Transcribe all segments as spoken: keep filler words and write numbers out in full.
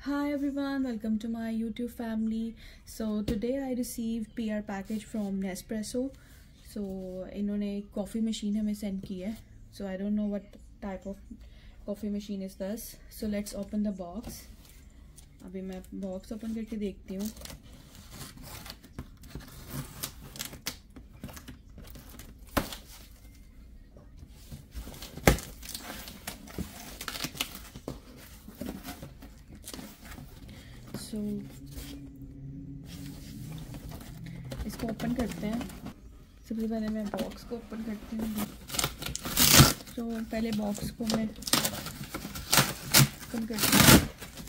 Hi everyone, welcome to my YouTube family. So today I received P R package from Nespresso. So इन्होंने coffee machine हमें send की है. So I don't know what type of coffee machine is this. So let's open the box. अभी मैं box open करके देखती हूँ. So, इसको ओपन करते हैं. सबसे पहले मैं बॉक्स को ओपन करती हूँ. तो so, पहले बॉक्स को मैं ओपन करती हूँ.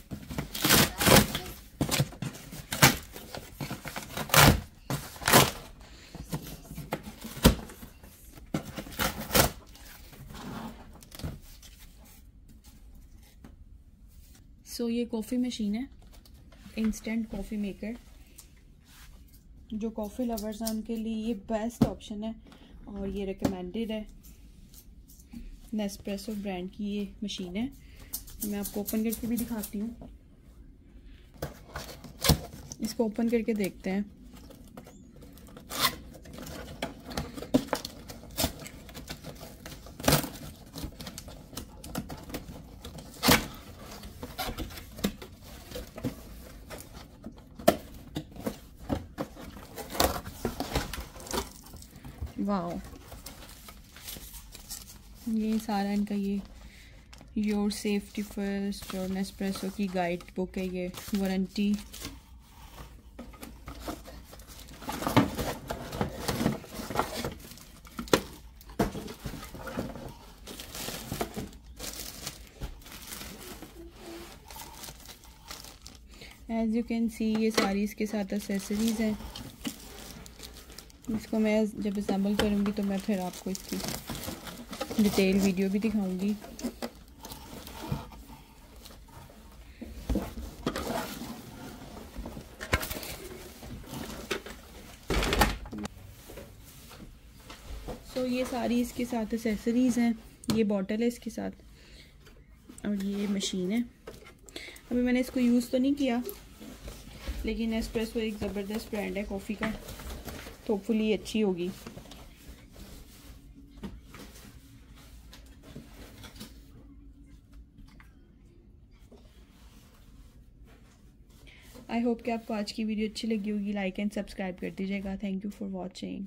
सो so, ये कॉफ़ी मशीन है, इंस्टेंट कॉफ़ी मेकर. जो कॉफ़ी लवर्स हैं उनके लिए ये बेस्ट ऑप्शन है और ये रिकमेंडेड है. नेस्प्रेसो ब्रांड की ये मशीन है. मैं आपको ओपन करके भी दिखाती हूँ. इसको ओपन करके देखते हैं. वाओ, ये सारा इनका ये योर सेफ्टी फर्स्ट और नेस्प्रेसो की गाइड बुक है. ये warranty. As you can see ये सारी इसके साथ एक्सेसरीज हैं. इसको मैं जब असेंबल करूँगी तो मैं फिर आपको इसकी डिटेल वीडियो भी दिखाऊंगी. सो so, ये सारी इसके साथ एक्सेसरीज़ हैं. ये बॉटल है इसके साथ और ये मशीन है. अभी मैंने इसको यूज़ तो नहीं किया, लेकिन नेस्प्रेसो एक ज़बरदस्त ब्रांड है कॉफ़ी का, तो होपफुली अच्छी होगी. आई होप कि आपको आज की वीडियो अच्छी लगी होगी. लाइक एंड सब्सक्राइब कर दीजिएगा. Thank you for watching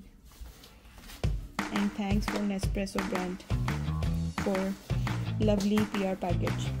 and thanks for Nespresso brand for lovely P R package.